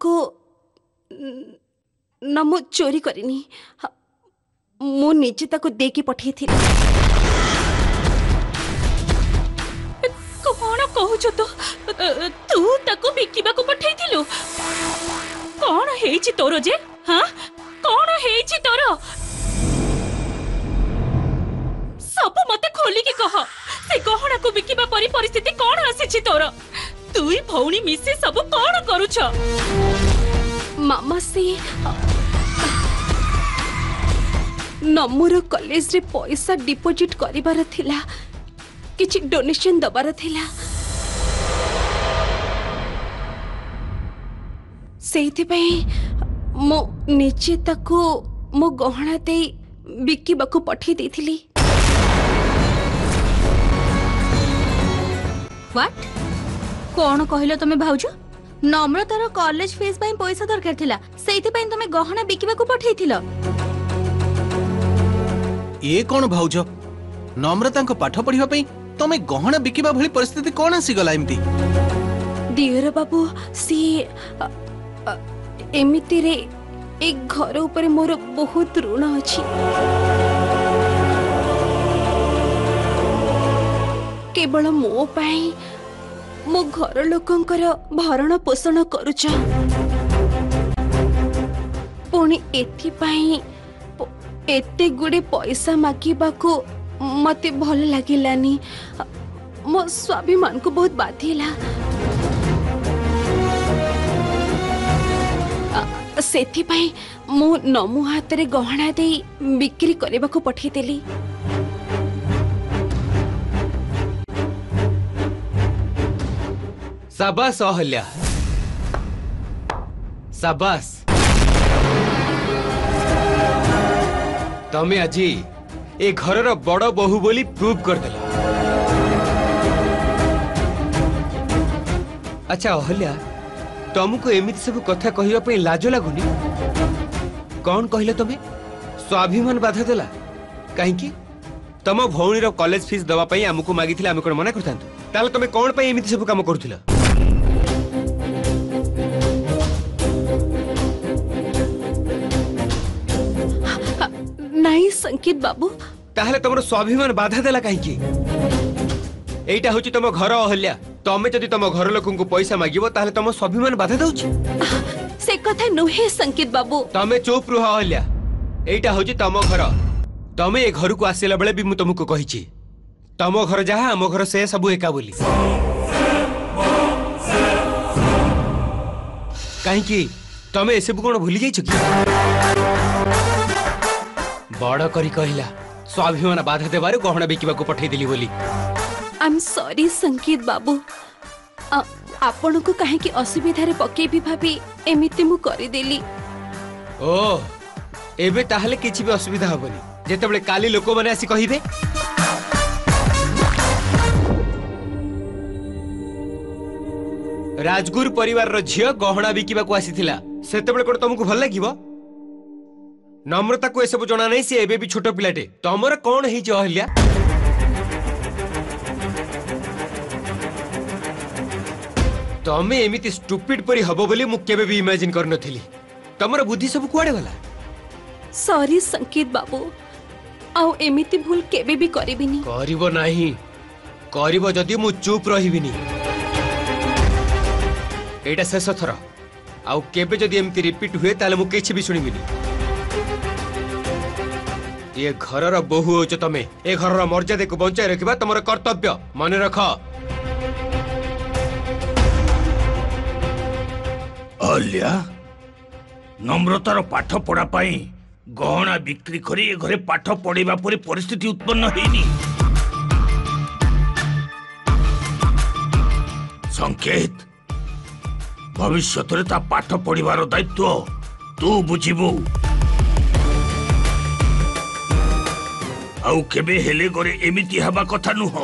ताको ना मु चोरी करिनी मु निजे ताको देकी पठे थी। कौन कहूच तो तू ताको बिकिबा को पठे थिलु? कौन हेछि तोरो जे? हां कौन हेछि तोरो? सब मते खोली के कह से गहना को बिकिबा परी परिस्थिति कौन आसी तोर? तुई भौणी मिसे सब कौन करूछ? मामा से नमूर कॉलेज रे पैसा डिपोजिट करिबार थिला, किछि डोनेशन दबार थिला। सेति पई मो निचे ताको मो गहना दे बिकिबा को पठी देथिली। व्हाट कौन कहलो तमे भाउजो? नम्रतार कॉलेज फीस पई पैसा दरकार थिला, सेति पई तमे गहना बिकिबा को पठेइथिलो। ए कौन भाउज? नम्रता को पाठ पढ़िबा पई तमे गहना बिकिबा भली परिस्थिति कौन आसी गला एमती? दियर बाबू सी एमिति रे एक घर ऊपर मोर बहुत ऋण अछि। केवल मो पाई मो घर लोकंकर भरण पोषण करूछ, पुणी एथि पाई एते गुडे पैसा मागिबाको मते भल लागिलानी। मो स्वाभिमान को बहुत बाधिला। सेथि पाई मो नमु हाथ रे गहना दे बिक्री करबा को पठे देली। शाबाश अहल्या, शाबाश। तमे आज ए घरर बड़ बहु बोली प्रूव कर देला। अच्छा अहल्या, तुमको एमिति सब कथा कहिबा पे लाज लागुनी? कौन कहले तमे स्वाभिमान बाधा देला? काहेकि तम भौणीर कॉलेज फीस दवा पई हमको मागिथिले, हम कोन मना करथांतु? ताले तमे कोन पई एमिति सब काम करथिला? नहीं संकेत बाबू, ताहले तमरो स्वाभिमान बाधा देला काहेकि? एइटा होची तम घर अहल्या। तमे जदि तम घर लोकन को पैसा मागिबो ताहले तम स्वाभिमान बाधा दउची? से कथा नुहे संकेत बाबू। तमे चुप रुह अहल्या। एइटा होची तम घर। तमे ए घर को आसेला बेले भी मु तुमको कहिची, तम घर जहा हम घर से सब एका बोली। काहेकि तमे एसे कोन भूली जाइछ कि? बड़ करी कहिला स्वाभिमान बाधा देबारे गहना बिकिबा को पठै देली बोली। आई एम सॉरी संकेत बाबू, आपण को काहे कि असुविधा रे पके भी भाबी एमिति मु करि देली। ओ एबे ताहले किछि भी असुविधा होबनी जेते बेले काली लोक माने आसी कहिबे राजगुरु परिवार रो झियो गहना बिकिबा को आसीथिला, सेते बेले कोन तुमको भल लागिबो? नम्रता को ए सब जणा नै, से एबे भी छोट पिलाटे। तमर कोन हेइ जे अहल्या? तमे एमिति स्टूपिड परी हबो बोली मु केबे भी इमेजिन कर नथिली। तमर बुद्धि सब कुआडे गला? सॉरी संकेत बाबू, आउ एमिति भूल केबे भी करिबिनी। करिवो नाही, करिवो जदि मु चुप रहिबिनी। एटा शेष थर, आउ केबे जदि एमिति रिपीट हुए ताले मु किछि भी सुनिबिनी। ये घरर बहु होच तमे, ए घरर मर्यादा को बंचाई रखिबा तमर कर्तव्य, मन रख। अहल्या, नम्रतार पाठ पढ़ा पाई गहना बिक्री करी ए घरे पाठ पढ़ेबा परे परिस्थिति उत्पन्न हेनी। संकेत, भविष्यत रे ता पाठ पढ़िबार दायित्व तू बुझिबू। आउ केबे हेले गरे एमिति हबा कथा नुह।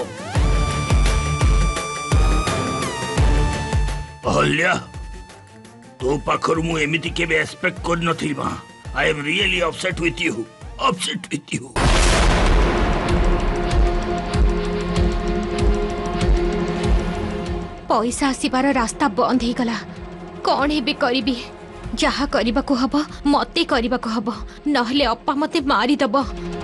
अहल्या, तो पाखर मु एमिति केबे एक्सपेक्ट कर नथि मा। I am really upset with you, upset with you. पैसा आसीबार रास्ता बंद हो गला। कौन हेबे करिबी जहा करबा को हबो मते करबा को हबो नहले अप्पा मते मारी दबो।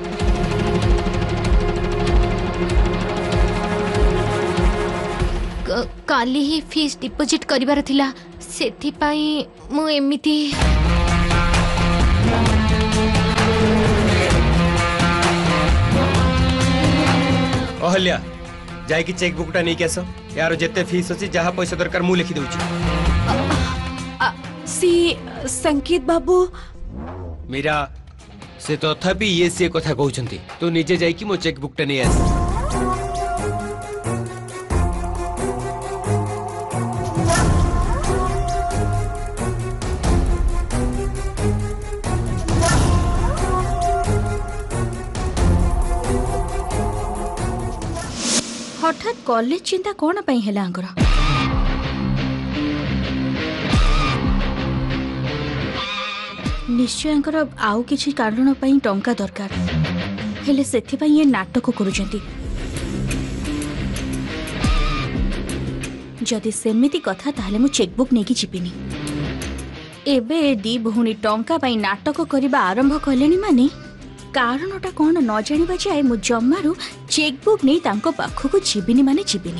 काली ही फीस डिपोजिट करिबार थिला सेथि पई मु एमिति अहल्या जाइकी चेकबुकटा नहीं आस यार जेते फीस अच्छी जहाँ पैसा दरकार मु लिखि दउची। संकेत बाबू मीरा से तथापि ये सी कथा कहउछंती तू निजे जाइकी मो चेकबुकटा नहीं आस। हठात कॉलेज चिंता कौन पाई हैला आंकर निश्चय आंकर आउ किछि कारण पाई टंका दरकार हेले सेथि पाई ये नाटक करूचंती। जदि सेमिति कथा ताहले मु चेकबुक नेकी चिपिनी एबे दी बहुनी टंका पाई नाटक करबा आरंभ कलेनी माने कारणटा कौन न जानिबा जाए मु जम्मारू चेकबुक नहीं तांको पाखकु जीबिनी माने जीबिनी।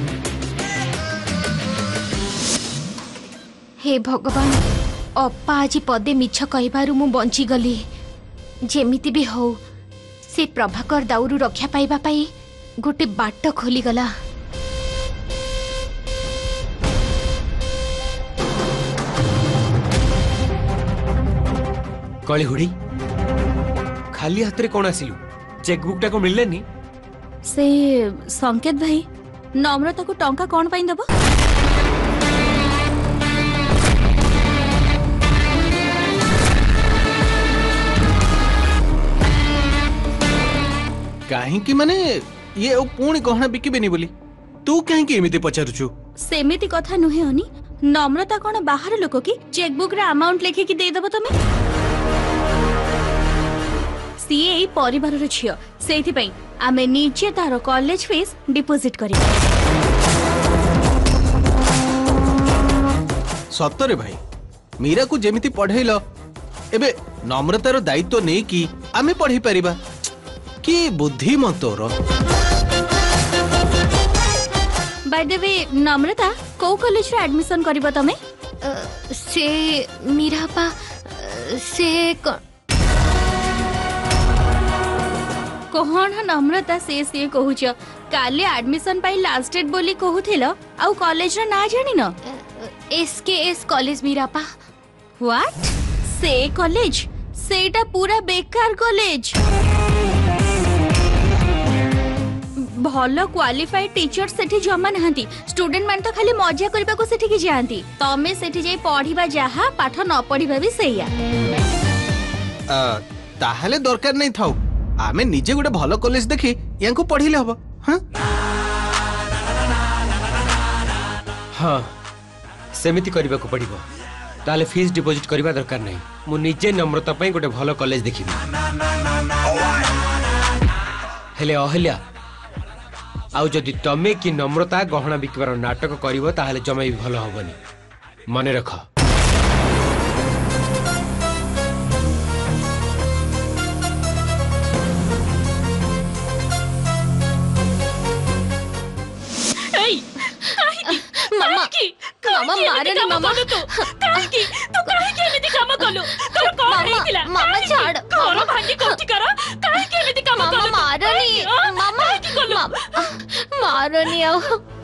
हे भगवान अप्पा आज पदे मिछ कहबारू मु बंची गली जेमिति भी हो से प्रभाकर दाउरू रक्षा पाइबा पाई गोटे बाट खोली गला। कळी हुडी खाली हाथ रे कौन आसिलु चेकबुकटा को मिललेनी से संकेत भाई नम्रता को टंका कौन पाई दबो काहेकि माने ये पुणी गहना बिकिबेनी बोली तू काहेकि एमिति पचारुछु। सेमिति कथा नुहे अनी नम्रता कौन बाहर लोक की चेकबुक रे अमाउंट लेखि की दे दबो तमे सीए एई परिवार रो छियो सेथि पई आमे नीचे तारो कॉलेज फीस डिपोजिट करी। सतरे भाई मीरा को जेमिति पढ़ेइलो एबे नम्रतार दायित्व नै कि आमे पढ़ी परिबा कि बुद्धि मतोर। बाय द वे नम्रता को कॉलेज रे एडमिशन करबो तमे से मीरा पा से कौन नम्रता से कहूच काले एडमिशन पाई लास्ट डेट बोली कहूथिलो आउ कॉलेज रा ना जानि न एसकेएस कॉलेज मीरापा व्हाट से कॉलेज सेटा पूरा बेकार कॉलेज भलो क्वालिफाइड टीचर सेठी जमा नहंती स्टूडेंट मान तो खाली मजा करबा को सेठी की जानती तमे सेठी जाई पढिबा जहा पाठ न पढिबा भी सहीया ताहले दरकार नै थाउ आमे निजे गोटे भलो कॉलेज देखि यांको पढ़िले हबो। हां हाँ सेमिति करबा को पड़िबो ताले फीस डिपोजिट करबा दरकार नै मु निजे नम्रता पई गोटे भलो कॉलेज देखिबी। हेले अहल्या आउ जदि तमे कि नम्रता गहना बिकबार नाटक करिवो ताहले जमाई भी भलो हबनी मने रख। मामा मारनी मामा तू काहे के एमिति काम कलु तोर कोन हेतिला मामा छाड़ कोन भांगी कोठी कर काहे के एमिति काम कलु मामा मारनी मामा मारनी आ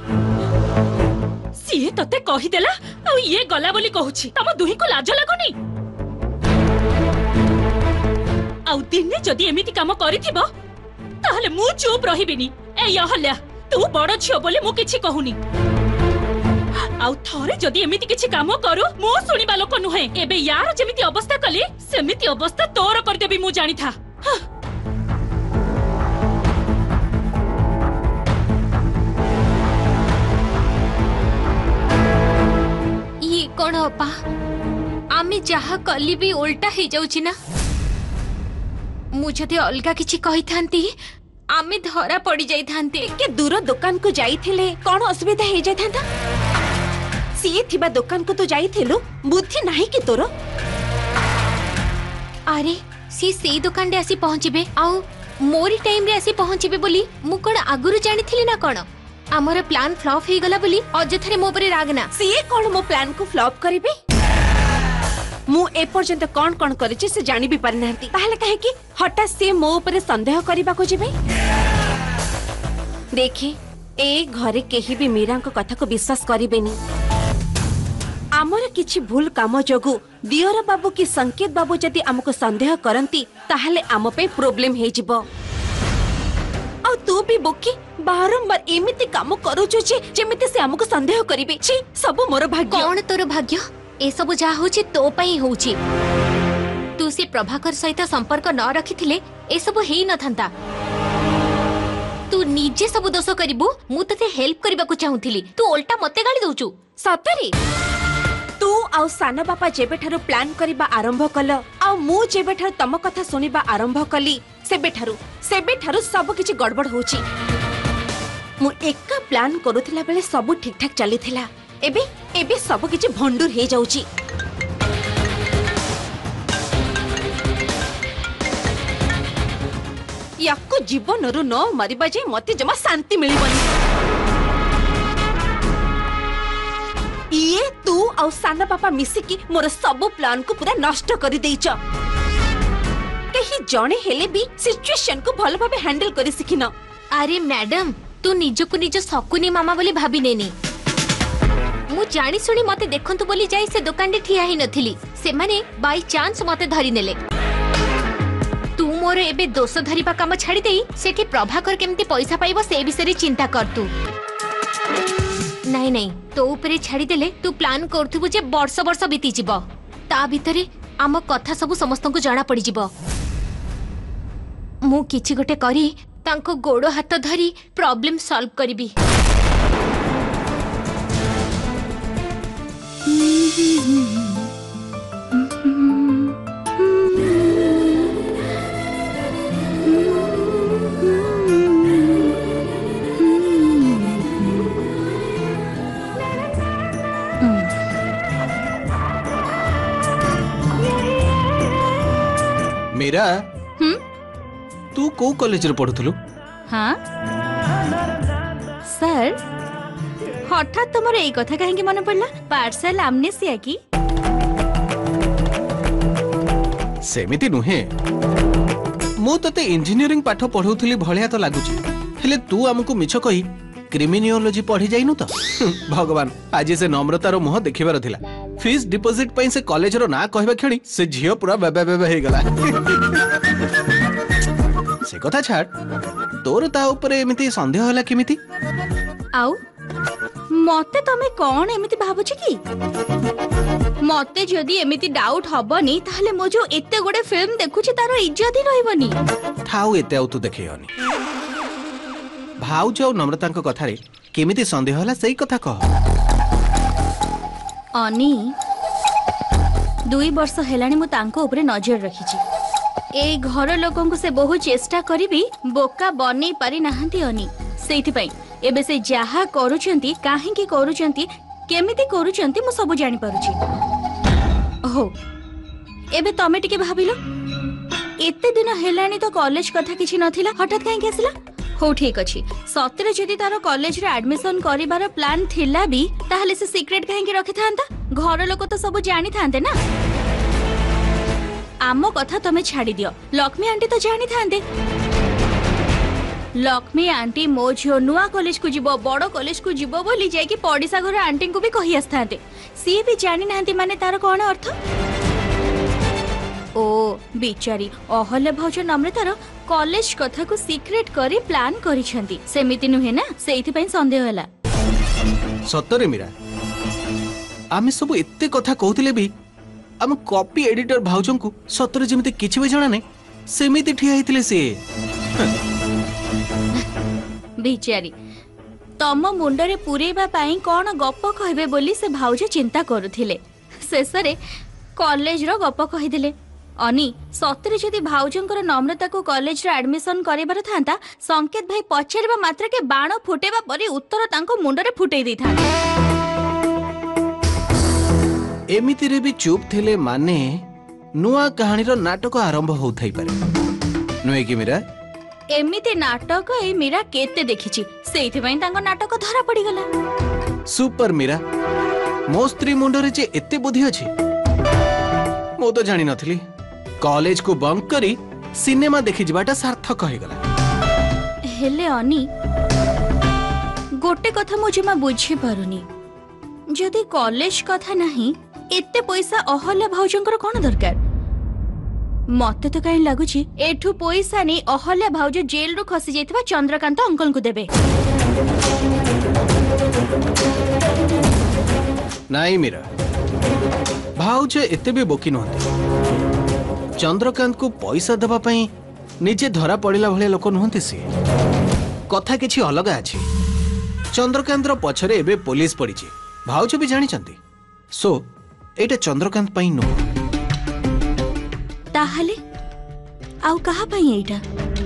सिए तते कहि देला आ ये गला बोली कहूची तम दुही को लाज लागोनी आ दिने जदी एमिति काम करिथिबो ताहले मु चुप रहिबिनी ए यहल्या तू बड़ छियो बोली मु किछि कहूनी आउ थरे जदी एमिति किछि काम करू मो सुनिबा लोक नुहे एबे यार जेमिति अवस्था कली सेमिति अवस्था तोर कर देबी मु जानि था। ये कोन अपा आमी जहा कली भी उल्टा ही जाउची ना मु जदी अलगा किछि कहि थांती आमी धरा पड़ी जाई थांती के दूर दुकान को जाइथिले कोन असुविधा हे जाय थांता सीए थिबा दुकान को तो जाइथिलु बुद्धि नाही कि तोर अरे सी से दुकान रे आसी पहुंचबे आउ मोरी टाइम रे आसी पहुंचबे बोली मु कोन आगुरु जानिथिली ना कोन हमर प्लान फ्लॉप हे गला बोली अजथरे मो परे रागना सीए कोन मो प्लान को फ्लॉप करिबे मु ए पर्यंत कोन कोन करिछि से जानि भी पारि नांती ताहले काहे कि हटा से मो ऊपर संदेह करबा को जेबे देखि ए घरे केही भी मीरा को कथा को विश्वास करिबेनी आमर किछि भूल काम जोगु दियर बाबू की संकेत बाबू जदि हमको संदेह करंती ताहले आम पे प्रॉब्लम हे जिवो आ तू भी बोकी बारंबार एमिति काम करूछु जे जेमिति से हमको संदेह करिबे छी सब मोर भाग्य कौन तोर भाग्य ए सब जा होछि तो पई होछि तू से प्रभाकर सहित संपर्क न रखिथिले ए सब हेई न थांता तू निजे सब दोष करिबु मु तते हेल्प करबा को चाहुथिली तू उल्टा मते गाली दउचु सतरी तू आउ सान बापा जेबेठारु प्लान करिबा आरंभ कल आउ मु जेबेठारु तम कथा सुनिबा आरंभ कली सेबेठारु सब किछि गड़बड़ होछि मु एका प्लान करूथिला बेले सब ठीक ठाक चलीथिला एबे सब किछि भंडूर हे जाउछि याको जीवनरु न मरिबा जे मते जमा शांति मिलिबनी ये तू और साना पापा मिसिकी मोर सब प्लान को पूरा नष्ट कर देइछ कहीं जणे हेले भी सिचुएशन को भल भाबे हैंडल करि सिखिन अरे मैडम तू निज को निज सकुनी मामा बोली भाबी नेनी मु जानी सुनी मते देखंतु बोली जाई से दुकान रे ठिया ही नथिली से माने बाय चांस मते धरि नेले तू मोर एबे दोष धरिबा काम छाड़ी देई सेठी प्रभाकर केमती पैसा पाइबो से विषय रे चिंता कर तू नहीं नहीं तो ऊपर छाड़ी देले तू प्लान करथुबु जे वर्ष वर्ष बीती जिवो ता भितरे आम कथा सब समस्त को जाना पड़ी जिवो मु किछि गोटे करी तांको गोड़ो हाथ धरी प्रॉब्लम सॉल्व करबी मीरा तू को कॉलेज रे पढुथलु हाँ सर हठात तुमर एई कथा काहे मन पड़ला पार्सल एमनेसिया की सेमिति नुहे मु तते इंजीनियरिंग पाठ पढौथली भलिया तो लागुची हेले तू हमकु मिछ कही क्रिमिनोलॉजी पढ़ी जाइनु तो भगवान आज से नम्रतार मुह देखिबार थिला फीस डिपॉजिट पई से कॉलेज रो ना कहबा खेणी से झियो पूरा बेबे बेबे हे गला से कथा छाड़ तोर ता ऊपर एमिति संदेह होला किमिति आउ मते तमे कोन एमिति भाबुछि की मते जदी एमिति डाउट हबनी ताहले मो जो एते गोडे फिल्म देखुछि तारो इज्जत ही रहबनी थाउ एते आउ तू देखैयनी भाउज और नम्रतांक कथा रे केमिति संदेह होला सही कथा कह अनी 2 वर्ष हेलानी मु तांको ऊपर नजर रखिछि ए घर लोकन को से बहुत चेष्टा करिबी बोका बनै पारि नाहंती अनी सेति पई एबे से जहा करूचंती काहे की करूचंती केमिति करूचंती मु सब जानि पारुछि हो एबे तमे टिके भाबिलो एते दिन हेलानी तो कॉलेज कथा किछि नथिला हठात काहे केसला हो ठीक अछि सतरे जदि तारो कॉलेज रे एडमिशन करिबार प्लान थिला भी ताहले से सीक्रेट काहे की रखि थांता घर लोक तो सब जानि थांते ना आमो कथा तमे छाड़ी दियो लक्ष्मी आंटी तो जानि थांते लक्ष्मी आंटी मो झियो नुआ कॉलेज को जीवो बड़ कॉलेज को जीवो बोली जाय कि पडिसा घर आंटी को भी कहि आस्थांते सी भी जानि नांती माने तार कोन अर्थ ओ बिचारी अहल्य भौज नम्रतार कॉलेज कथा को सीक्रेट करी प्लान करिसेंती सेमिति नुहे ना सेइथि पई संदेह होला सतरे मीरा आमे सब एते कथा कहउतिले भी हम कॉपी एडिटर भाउजन को सतरे जेमिति किछि भी जणा नै सेमिति ठिया हितले से बिचारी तम मुंडरे पुरेबा पाई कोन गप कहबे बोली से भाउज चिंता करूथिले शेषरे कॉलेज रो गप कहिदिले अनी सतरे जदि भाउजंकर नम्रता को कॉलेज रे एडमिशन करिबार थांता संकेत भाई पछेरबा मात्र के बाण फुटेबा परी उत्तर तांको मुंडरे फुटेई दै थांता एमिति रे भी चुप थिले माने नुआ कहानी रो नाटक आरंभ होथाई पारे नुए कि मीरा एमिति नाटक ए मीरा केते देखिछि सेइथि पई तांको नाटक धरा पड़ी गला। सुपर मीरा मो स्त्री मुंडरे जे एते बुद्धि अछि मो तो जानि नथली। कॉलेज को बंक करी सिनेमा देखि जिबाटा सार्थक होई गला। हेले अनी गोटे कथा मु जमा बुझी पारुनी जदि कॉलेज कथा नहीं एते पैसा अहल्या भाउजंकर कोन दरकार मते तो कहीं लगुची एठू पैसा नहीं अहल्या भाउज जेल रु खसी जाइतबा चंद्रकांत अंकल को देबे। नाई मीरा भाउज एते भी बोकी नहते। चंद्रकांत को पैसा देबा पई निजे धरा पड़िला भले लोक नहते से कथा किछि अलगा अछि। चंद्रकांत रो पछरे एबे पुलिस पड़िछि भाउज भी जानि चंती सो एटा चंद्रकांत पई नो ताहले आउ कहा पई एटा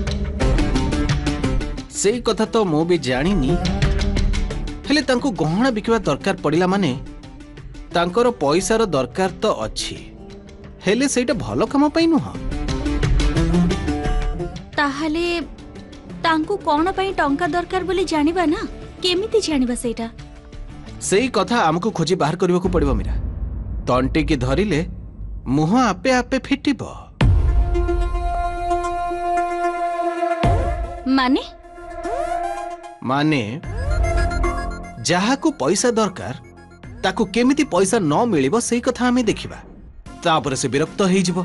सेई कथा तो मो भी जानिनी हेले तांको गहना बिकवा दरकार पड़िला माने तांकर पैसार दरकार तो अछि हेले सेटा भलो काम पई नुह। ताहले तांको कोन पई टंका दरकार बोली जानिबा ना केमिति जानिबा सेटा सेई कथा हमको खोजी बाहर करबा को पड़िबो मीरा। तंटी की धरिले मुह आपे आपे फिटिबो माने माने जहा को पैसा दरकार ताको केमिति पैसा न मिलिबो सेई कथा हमें देखिबा तापर से विरक्त होई जिवो।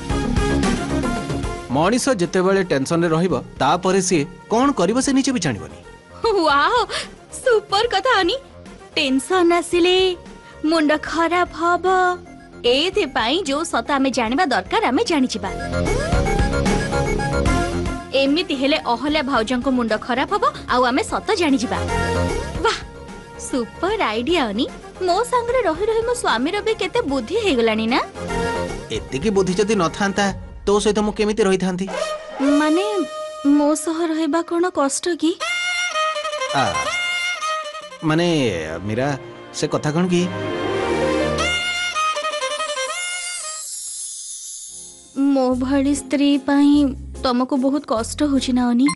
मनीष जेतेबेले टेंशन रे रहिबो तापर से कोन करिवो से नीचे भी जानिबोनी। वाओ सुपर कथा अनी टेंशन आसिले मुंड खराब हबो एथि पई जो सता हमें जानिबा दरकार हमें जानि छिबा। एमिति हेले अहल्या भाउजंको मुंड खराब हबो आउ हमें सता जानि छिबा। वाह सुपर आइडिया अनी मो संगरे रही रही मो स्वामी रो भी केते बुद्धि हे गलानी ना। एते की बुद्धि जदी न थांता तो सहित मु केमिति रही थांती माने मो सह रहबा कोन कष्ट की आ माने मीरा से कथा कौन की मो भली स्त्री पाई तुमको बहुत कष्ट होची ना अनी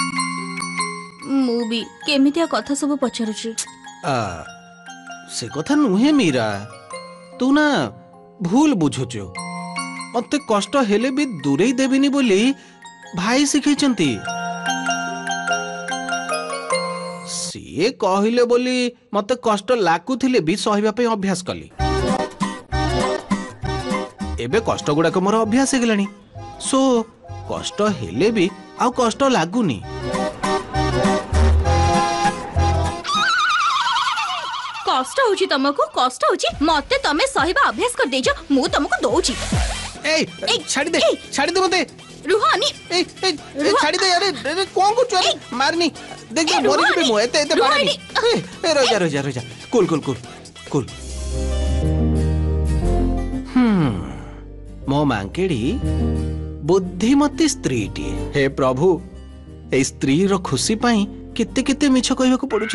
मु भी केमितिया कथा सब पचारुची। से कथा नुहे मीरा तू ना भूल बुझुचु मते कष्ट हेले भी दूरेई देबिनी बोली भाई सिखैचंती सीए कहिले बोली मते कष्ट लाकुथिले भी सहिबा पे अभ्यास कली एबे कष्ट गुडा मोर अभ्यास हेगलानी सो कष्ट हेले भी आउ कष्ट लागुनी। कष्ट होची तुमको कष्ट होची मते तमे सहिबा अभ्यास कर देजो मु तुमको दोउची। ए छाड़ी दे मते रुहानी ए छाड़ी दे अरे कौन को चोरी मारनी देख दे मोरी पे मो एते बाड़नी ए रोजा कुल मो मांकेड़ी बुद्धिमती स्त्री टी हे प्रभु ए स्त्री रो खुशी पाई केते केते मिछ कहबा को पडुची।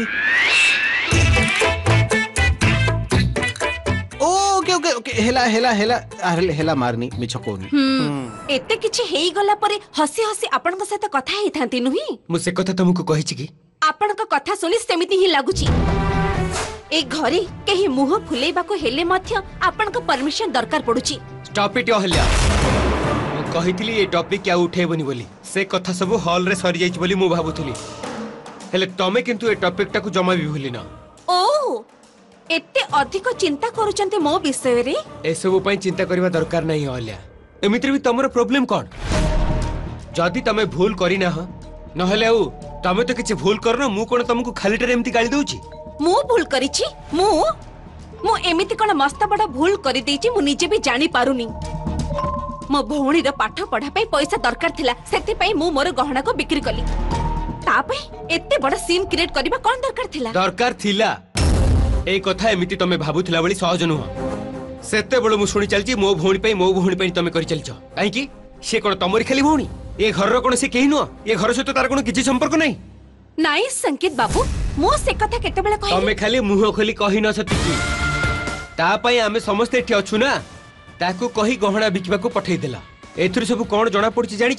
ओके हेला मारनी मिछ कोनी एते किछि हेई गला परे हसी हसी आपनक साथ कथा हेई थांती नुही मु से कथा तुमको कहिछि कि आपनक कथा सुनी सेमिति ही लागुची। ए घरे केही मुह फुलेबा को हेले मध्य आपनक परमिशन दरकार पडुची। स्टॉप इट अहल्या मु कहितली ए टॉपिक क्या उठेबनी बोली से कथा सब हॉल रे सरी जाइछ बोली मु भाबुथली हेले तमे किंतु ए टॉपिक टाकू जमा भी भूली ना। ओ एते अधिक चिंता करूचंते मो विषय रे ए सब पई चिंता करबा दरकार नहीं अहल्या एमित्र भी तमरो प्रॉब्लम कोन जदी तमे भूल करी ना ह नहले au तमे तो किछ भूल करनो मु कोन तुमको खाली टे एमती गाली दोउची मु भूल करिछि मु एमिति कोन मस्त बडा भूल करि देछि मु निजे भी जानि पारुनी। मो भौणी रो पाठ पढा पई पैसा दरकार थिला सेति पई मु मोर गहना को बिक्री कली ता पई एते बडा सीन क्रिएट करबा कोन दरकार थिला ए कथा एमिति तमे भाबुथिला बली सहज नुह सेते बळ मु सुनि चलची मो भौणी पई तमे करि चलछ काई की से कोन तमरी खाली भौणी ए घर रो कोन से केही नुह ए घर सहित तार कोन किछि संपर्क नाही नाइ संकेत बाबू मो से कथा केते बेला कहि तमे खाली मुह खोली कहि न सती की ता पई आमे समस्त एठी अछु ना ताकू कही गहना बिकिबा को पठेई देला एथुर सब कोन जणा पड़छि जानिछ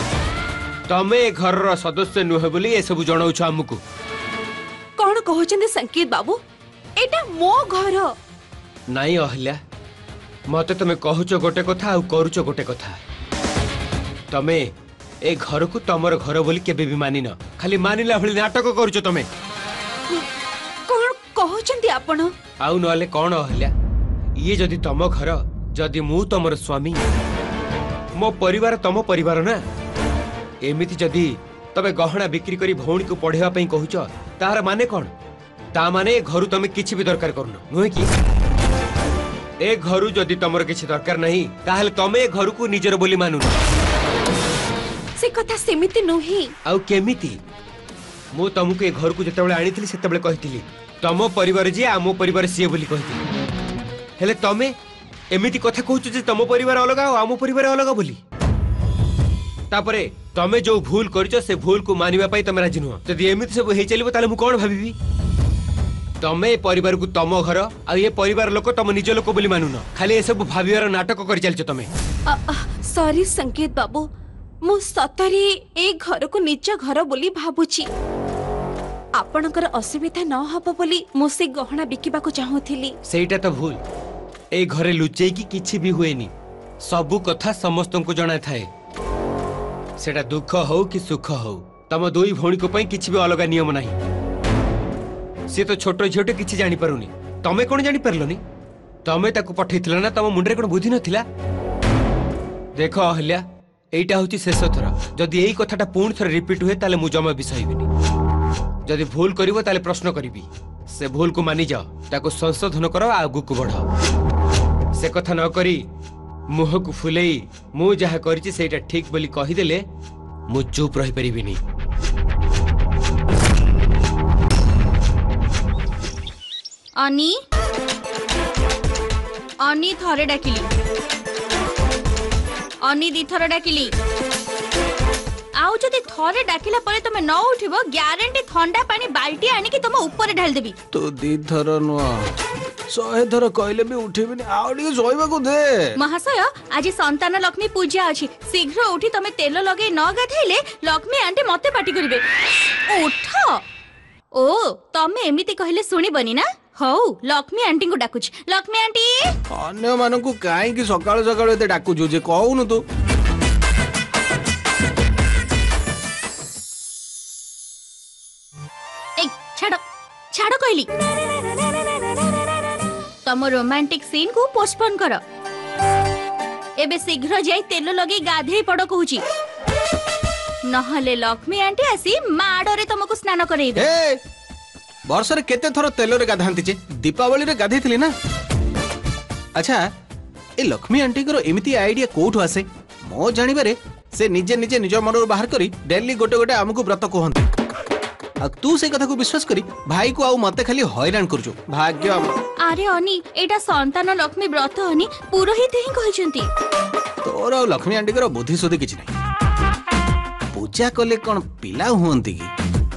तमे घर रो सदस्य नुहे बोली ए सब जणाउछ हमकु कौन कहते संकेत बाबू एटा मो घर नाई अहल्या मते तमे कहूच गोटे कथा आ करूच गोटे कथा तमे ए घर को तमर घर बोली केबे भी मानिन खाली मानिला भली नाटक करूच तमे कौन कहते आपण आउ नले कौन अहल्या ये जदि तम घर जदि मु तमर स्वामी मो परिवार तम परिवार ना एमिति जदि तमे गहना बिक्री करी भौणी को पढ़ेवा पई कहूच तार माने कौन ता माने घर तमे किछि भी दरकार करन नुहे कि ए घर जदि तमर किछि दरकार नहीं ताहले तमे घर को निजर बोली मानुन से कथा सेमिति नुही आउ केमिति मु तमको ए घर को जतबेले आनिथिली सेतबेले कहिथिली तम परिवार जे आमो परिवार सिए बोली कहिथिली हेले तमे एमिति कथा कहूच जे तम परिवार अलग आ आमो परिवार अलग बोली तापरे तमे जो भूल करिछ से भूल को मानिबा पई तमे राजी नुह जदि एमिति सब हे चलिबो ताले मु कोन भाबिबी तमे परिवार को तम घर आ ये परिवार लोक तम निज लोक बोली मानुन खाली ए सब भाबिवार नाटक करि चलछ तमे सॉरी संकेत बाबू मु सतरी ए घर को निज घर बोली भाबुची आपणकर असुविधा न हबो बोली मु से गहना बिकिबा को चाहूथिली सेटा तो भूल ए घरे लुचेई की किछि भी हुएनी सबु कथा समस्त को जणा थाए सेटा दुख हो कि सुख हो तम दुई भौणी को पई किछि भी अलग नियम नाही से तो छोट झियोटे किछि जानि पारुनी तमे कोन जानि परलोनी तमे ताको पठेइथिला ना तम मुंडरे कोन बुद्धि नथिला देखो अहल्या एइटा होची शेष थरा जदि एई कथाटा पूर्ण थरा रिपीट हुए ताले मु जमा बिसइबिनी जदि भूल करिवो ताले प्रश्न करिवि से भूल को मानि जाओ ताको संशोधन करो आगु को बढ़ाओ से कथा न करी मुह को फुलेई मु जहा करिछि सेटा ठीक बोली कहि देले मु चुप रहि परिबिनी अनि अनि थरे डाकिली अनि दी थरे डाकिली आउ जदि थरे डाकिला परे तमे न उठिबो ग्यारंटी ठंडा पानी बाल्टी आनी कि तमे ऊपर ढाल देबी तो दी थर नुआ 100 थर कहले भी उठेबिनी आउडी सोइबा को दे महाशय आज संतान लक्ष्मी पूजा अछि शीघ्र उठी तमे तेल लगे न गाधैले लक्ष्मी आंटी मते पाटी करिवे उठ ओ तमे एमिति कहले सुनिबनी ना हौ लक्ष्मी आंटी को डाकुछ लक्ष्मी आंटी अन्य मानन को काई कि सकाळ सकाळ एते डाकुजु जे कहउनु तू ए छाड़ो छाड़ो कहली तम रोमांटिक सीन को पोस्टपोन कर एबे शीघ्र जाई तेल लगे गाधेई पड़ कहूची नहले लक्ष्मी आंटी आसी माडरे तुमको स्नान करेइबे ए वर्ष रे केते थर तेल रे गाधांती जे दीपावली रे गाधेइथिली ना अच्छा ए लक्ष्मी आंटी को एमिति आईडिया कोठु आसे मो जानिबारे से निजे निजे निज मनर बाहर करी डेली गोटे गोटे हमकु व्रत कहंती आ तू से कथा को विश्वास करी भाई को आउ मते खाली हैरान करजो भाग्य अरे अनि एटा संतान लक्ष्मी व्रत अनि पुरोहित ही कहिसंती तोर आउ लक्ष्मी आंटी को बुद्धि सुधी किछ नै पूजा कले कोन पिला हुअंती की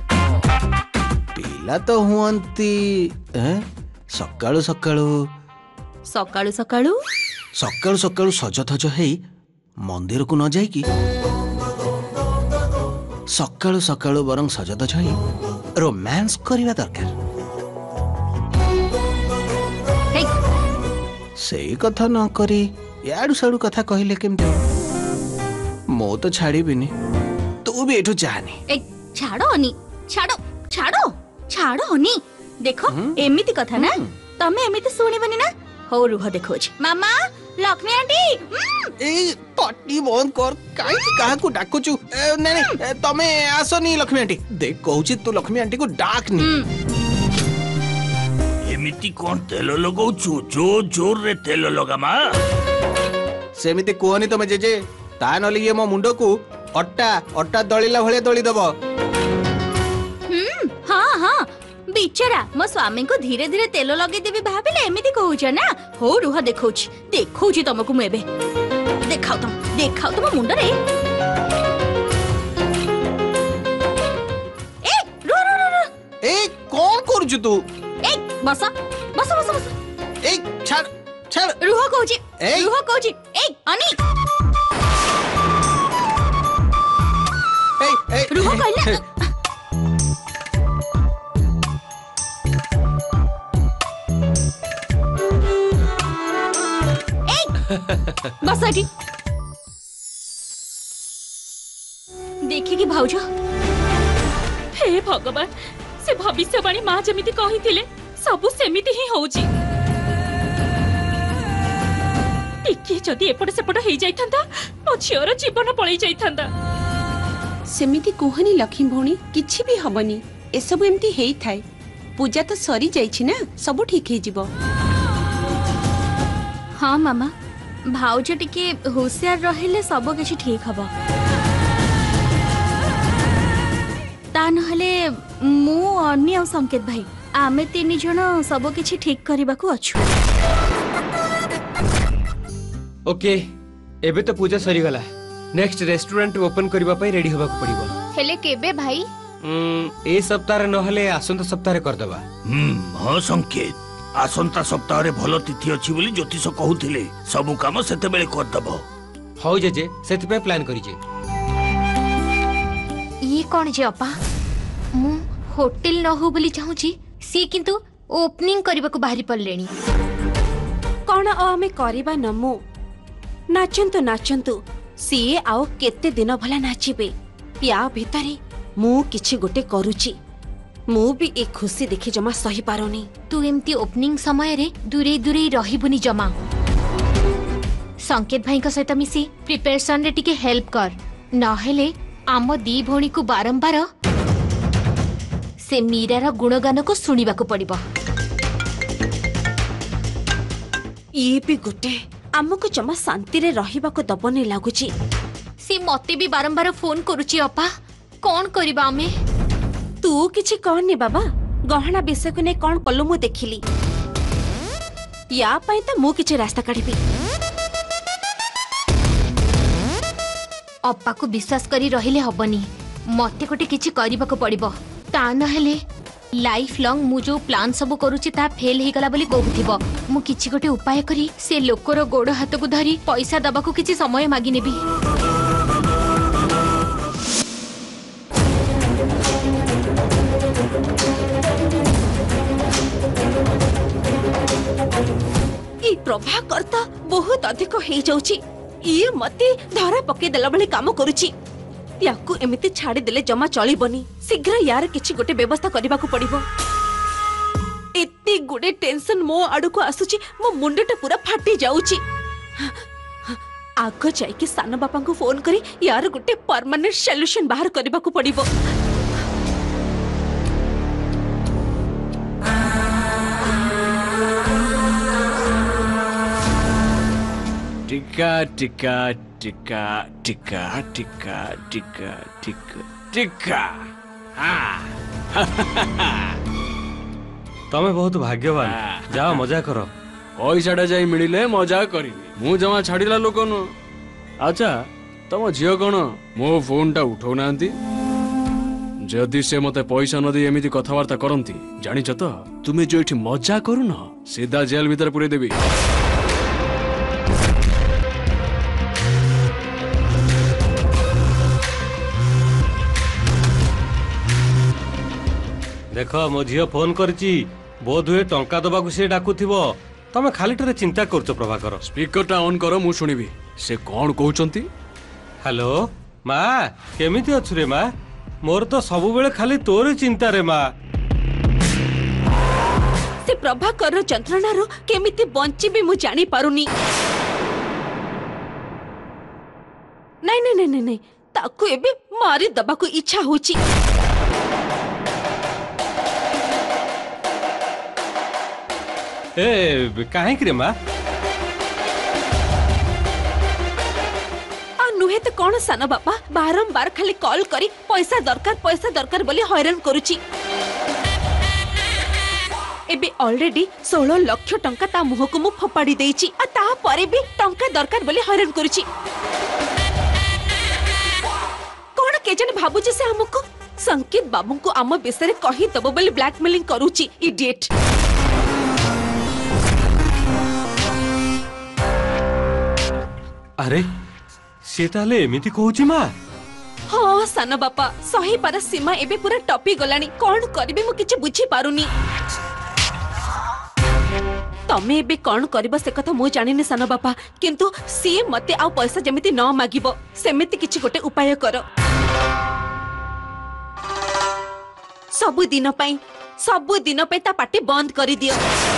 पिला तो हुअंती सकाळु सकाळु सकाळु सकाळु सकाळु सकाळु सज धज हेई मंदिर को न जाई की सकाळु सकाळु बरं सज धज हेई रोमांस करिवा दरकार हे सेई कथा न करी याडू साडू कथा कहिले केमते मो तो छाड़ीबिनी तू भी एठू चाहनी ए छाड़ो अनि छाड़ो छाड़ो छाड़ो अनि देखो एमिति कथा ना तमे एमिति सुनिबनी ना हो रुह देखोछ मामा लक्ष्मी आंटी ए पट्टी बंद कर काई काहा को डाकुचू नै नै तमे आसोनी लक्ष्मी आंटी देख कहूची तू लक्ष्मी आंटी को डाकनी एमिति कोन तेल लगाउछु जो जोर रे तेल लगामा सेमिति कोहनी तमे जेजे ता नली ये मो मुंडो को अट्टा दळिला भळे दळी दबो हाँ हाँ बिचारा मो स्वामी को धीरे धीरे तेल लगे देबी भाबिले एमिति कहूछ ना हो रुह देखौछ देखौछ तुमको मु एबे देखाओ तुम मुंड रे ए रो रो रो ए कोन करजु तू ए बस बस बस बस ए छाड़ छाड़ रुह कहूची ए रुह कहूची ए अनी ए रुह कहले बस अटी देखी कि भाउज हे भगवान से भविष्यवाणी माँ जमिति कहिथिले सबु सेमिति ही होउची टिके जदि एपट सेपट हेई जाइथांदा मो झियर जीवन पळै जाइथांदा सेमिति कुहनी लक्ष्मी भौणी किछि भी हबनी एसबु एमती हेई थाए पूजा तो सरी जाइछि ना सब ठीक हे जिवो हाँ मामा भाउज टिके होशियार रहिले सब किछि ठीक हबो ता नहले मु अन्य और संकेत भाई आमे तीन जण सब किछि ठीक करबा को अछु ओके एबे तो पूजा सरी गला नेक्स्ट रेस्टोरेंट ओपन करबा पई रेडी होबा को पड़िबो हेले केबे भाई ए सप्ताह नहले आसंता सप्ताह कर दबा हाँ संकेत आसंता सप्ताह भल तिथि अच्छी बोली ज्योतिष कहूथिले सबु काम सेते बेले कर दबो हौ जे सेति पे प्लान करी जे ये कौन जे अपा मु होटल न हो बोली चाहूची सी किंतु ओपनिंग करबा को बाहरी पड़लेनी कौन आमे करिबा नमु नाचंतु नाचंतु सीए आओ केते दिन भला नाचिबे या भितरे मु किछि गोटे करूची मु भी एक खुशी देखि जमा सही पारोनी तू एमती ओपनिंग समय रे दूरे दूरे रहिबुनी जमा संकेत भाई का सहित मिसी प्रिपरेशन रे टिके हेल्प कर नहेले आम दी भौणी को बारंबार से मीरार गुणगान को सुनिबा को पड़िबो ये भी गोटे हमको जमा शांति रे रहिबा को दबने लागुची से मते भी बारंबार फोन करूची अपा कौन करिबा हमें तू किछि कहनी बाबा गहना विषय को ने कौन कलु मु देखिली या पई त मु किछि रास्ता काढिबी अपा को विश्वास करी रहिले हबनी मते कोटे किछि करबा को पड़िबो ता न हेले लाइफ लॉन्ग मु जो प्लान सब करूची ता फेल हे गला बोली कहूथिबो मु किछि गोटे उपाय करी से लोकर गोड़ हाथ को धरी पैसा दबा को किछि समय मागी नेबी ई प्रभाकर त बहुत अधिक हे जाउची ये मते धरा पके देला बले काम करूची याकू एमिति छाड़ी देले जमा चलीबनी शीघ्र यार किछि गोटे व्यवस्था करबा को पड़िबो एत्ती गुडे टेंशन मो आडू को आसुची मो मुंडटा पूरा फाटी जाउची आगो जाई कि सानो बापा को फोन करी यार गोटे परमानेंट सॉल्यूशन बाहर करबा को पड़िबो टिका टिका टिका टिका टिका टिका टिका टिका तमे बहुत भाग्यवान जाओ मजा करो पैसाटा जाई मिलिले मजा करिबी मु जमा छाड़िला लोक न अच्छा तम झियो कोन मो फोनटा उठौ नांती जदि से मते पैसा न दे एमिति कथावार्ता करंती जानिछ त तुमे जो एठी मजा करू न सीधा जेल भीतर पुरे देबी देख मो झील फोन करची बोध हुए टंका दबाकू से डाकुथिबो तमे खाली टरे चिंता करछो प्रभाकर स्पीकरटा ऑन करो मु सुनिबी से कोन कहउचंती हेलो माँ केमिति अछु रे माँ मोर तो सब बेले खाली तोर चिंता रे माँ से प्रभाकर जंत्रणा रो केमिति बंची भी मु जानी पारुनी नहीं नहीं नहीं नहीं नहीं ताकू एबे मारी दबा को इच्छा होची ए काहे कि रे माँ नुहे तो कौन सान बापा बारंबार खाली कॉल करी पैसा दरकार बोली हैरान करूची एबे ऑलरेडी 16 लाख टंका ता मुह को मु फपाड़ी देइची आ ता परे भी टंका दरकार बोली हैरान करूची कौन के जने भाबुची से हमको संकेत बाबू को आम विषय कही दबो बोली ब्लैकमेलिंग करूची इडियट अरे से ताले एमिति कहूची माँ हाँ सान बापा सही पार सीमा एबे पूरा टपी गलानी कौन करिबे मु किछि बुझी पारुनी तमे एबे कौन करबो से कथा मु जानिनी सान बापा किंतु सी मते आ पैसा जेमिति न मागिबो सेमिति किछि गोटे उपाय करो सबु दिन पई ता पाटी बंद करी दियो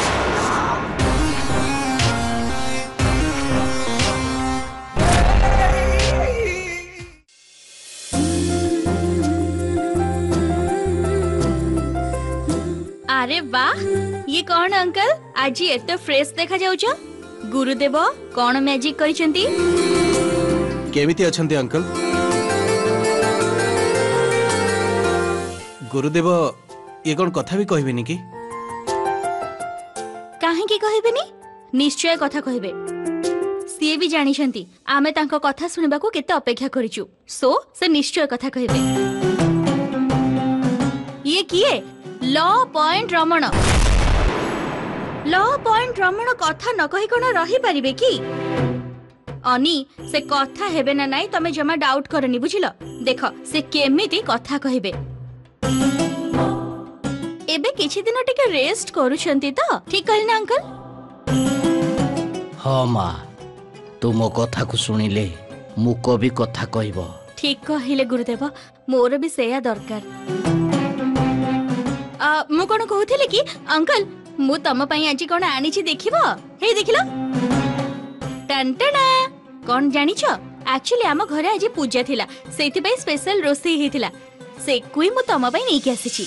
अरे वाह ये कौन अंकल आज एते फ्रेश देखा जाउछ गुरुदेव कौन मैजिक करिसेंती केमिति अछंती अंकल गुरुदेव ये कौन कथा भी कहबेनी कि काहे की कहबेनी निश्चय कथा कहबे सी भी जानिछंती आमे तांको कथा सुनिबा को केते अपेक्षा करिचु सो से निश्चय कथा कहबे ये किए लॉ पॉइंट रमण कथा न कहि कोन रही परिबे की अनी से कथा हेबे ना नाही तमे जमा डाउट करनी बुझिलो देखो से केमिति कथा कहबे एबे किछि दिन टिके रेस्ट करूछंती तो ठीक कहली ना अंकल हाँ माँ तुम कथा को सुनिले मुक भी कथा कहबो ठीक कहले गुरुदेव मोर भी सेया दरकार मु कोन कहूथिले कि अंकल मु तम पई आज कोन आनी छी देखिबो हे देखिलो टंटना कोन जानि छ एक्चुअली हम घरे आज पूजा थिला सेति पई स्पेशल रोसई हेतिला से कुई मु तम पई नै के आसी छी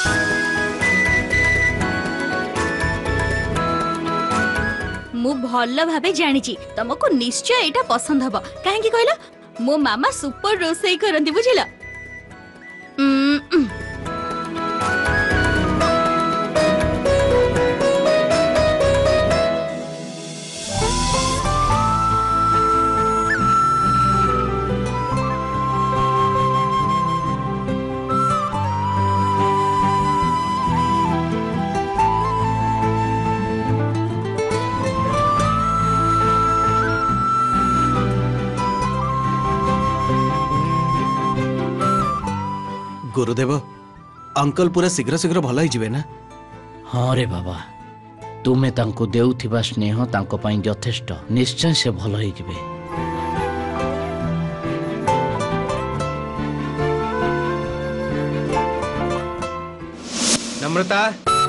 मु भल्ल भाबे जानि छी तमको निश्चय एटा पसंद हबो काहे कि कहला मो मामा सुपर रोसई करंती बुझिला गुरुदेव अंकल पूरा शीघ्र शीघ्र भल ही जिवे ना हाँ रे बाबा तुमे तांको देउथिबा स्नेह तांको पई यथेष्ट निश्चय से भल ही जिवे नम्रता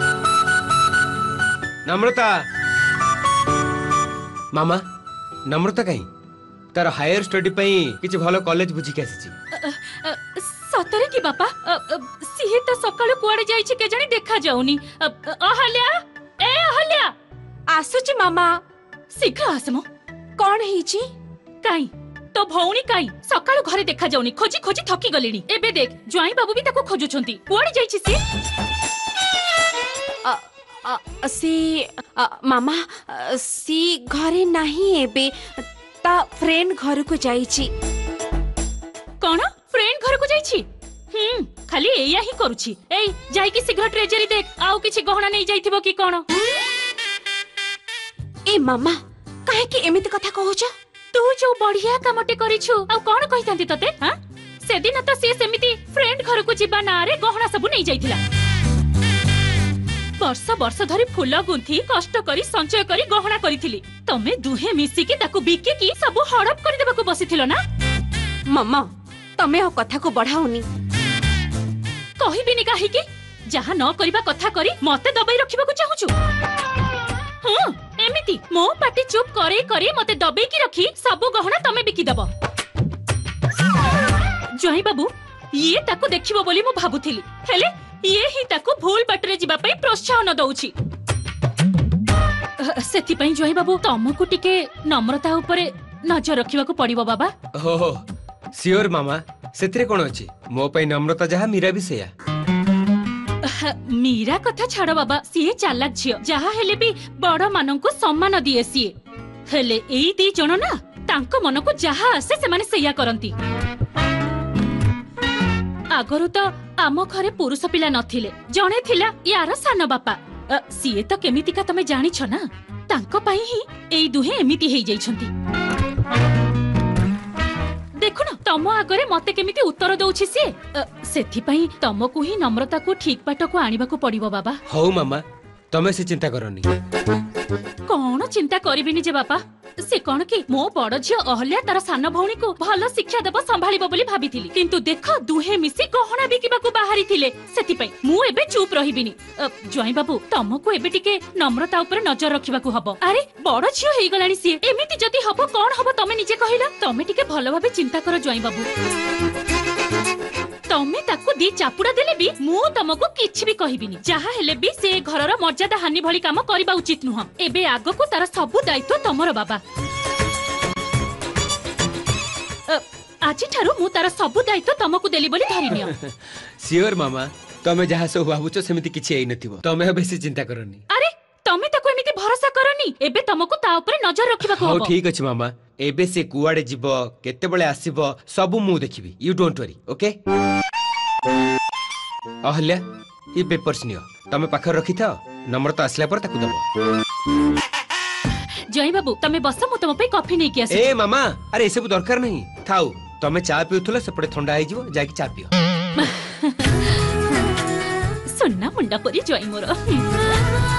नम्रता मामा नम्रता कहीं तार हायर स्टडी पई किछि भलो कॉलेज बुझी के आसी सतरे की बापा सिहे तो सकाळु कुआडे जाईछि के जानी देखा जाउनी अहल्या ए अहल्या आसुची मामा शीघ्र आसमो कौन हिची काई तो भौणी काई सकाळु घरे देखा जाउनी खोजी खोजी थकी गलेनी एबे देख ज्वाई बाबू भी ताको खोजुछंती कुआडे जाईछि सी मामा सी घरे नहीं एबे ता फ्रेंड घर को जाईची कोन फ्रेंड घर को जाईछि खाली एया ही करूछि एई जाई कि शीघ्र ट्रेजरी देख आउ किछि गहना नै जाईथिबो कि कोन ए मामा काहे कि एमिति कथा कहूछ तू जो बढ़िया कामटे करिछु आ कोन कहितांती तते हां से दिन त से सेमिति फ्रेंड घर को जिबा ना रे गहना सब नै जाईथिला वर्ष वर्ष धरि फूल गुंथी कष्ट करी संचय करी गहना करिथिली तमे दुहे मिसी के ताको बिके की सब हड़प कर देबा को बसिथिलो ना मामा तमे आ कथा को बढ़ाओनी कहिबिनी काहे कि जहा न करबा कथा करी मते दबाई रखिबा को चाहूछु हां एमिति मो पाटी चुप करे करे मते दबाई की रखी सब गहना तमे बिकी दबो जय बाबू ये ताको देखिबो बोली मु भाबुथिली हेले ये ही ताको भूल बाटरे जिबा पई प्रोत्साहन दउछि सेति पई जय बाबू तमको टिके नम्रता ऊपर नजर रखिबा को पड़िबो बाबा हो सियोर मामा सेतरे कोन अछि मो पई नम्रता जहा मीरा भी सेया मीरा कथा छाड़ बाबा सीए चालाक झियो जहा हेले भी बड़ मानन को सम्मान दिए सीए हेले एई दी जण ना तांको मन को जहा आसे से माने सेया करंती आगरु तो आम घरे पुरुष पिला नथिले जणे थिला यार सान बापा सीए तो केमिति का तमे जानि छ ना तांको पई ही एई दुहे एमिति हेई जाई छंती तम आगरे मते केमिति उत्तर दउछि से सेथि पई तमकु ही नम्रता को ठीक बाट को आनिबा को पड़िबो बाबा। हौ मामा तमे से चिंता करनी। कौन चिंता करिबिनी जे बापा से कौन कि मो बड़ झियो अहल्या तार सान भौणी को भल शिक्षा देब संभाळिबो बोली भाबिथिली किंतु देख दुहे मिसी गहना बिकिबा को बाहरी थिले सेति पई मु एबे चुप रहिबिनी। जय बाबू तमको एबे टिके नम्रता ऊपर नजर रखिबा को हबो। अरे बड़ झियो हेई गलानी सी एमिति जदी हबो कोन हबो तमे निजे कहिला तमे टिके भलो भाबे चिंता करो जय बाबू। तमे ताकू दी चापुड़ा देले भी मु तमको किछि भी कहिबिनी जहा हेले भी से घरर मर्यादा हानि भली काम करबा उचित नुह। एबे आगको तार सबु दायित्व तमर बाबा। आज ठारू मु तार सबु दायित्व तमको देली बोली धरिनियो। सियोर मामा तमे जहा सब भाबुचो सेमिति किछि एई नथिबो तमे बेसी चिंता करनी। अरे तमे ताको एमिति भरोसा करनी एबे तमको ता ऊपर नजर रखिबा को हो हबो। ठीक अछि मामा एबे से कुआडे जिवो केते बेले आसीबो सबु मु देखिबी you don't worry okay. Ahalya ये पेपर्स नियो तमे पाखर रखि था नम्रता आसला पर ताकू दबो। जय बाबू तमे बस मु तम पे कॉफी नै कि आसी। ए मामा अरे ए सब दरकार नहीं थाउ तमे चा पिउथला सेपटे ठंडा आइ जिवो जाकी चा पियो। सुन्ना मुंडा परी जय मोर।